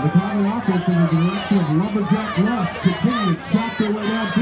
The Connor offense in the direction of Lumberjack Russ. Continue to chop their way down.